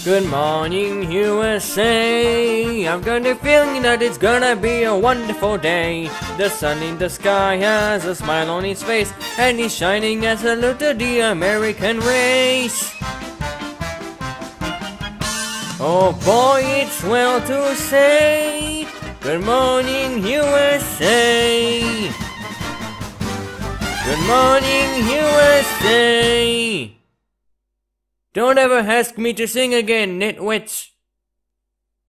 Good morning, USA. I've got a feeling that it's gonna be a wonderful day. The sun in the sky has a smile on his face, and he's shining as a salute to the American race. Oh boy, it's well to say, good morning, USA. Good morning, USA. Don't ever ask me to sing again, nitwits.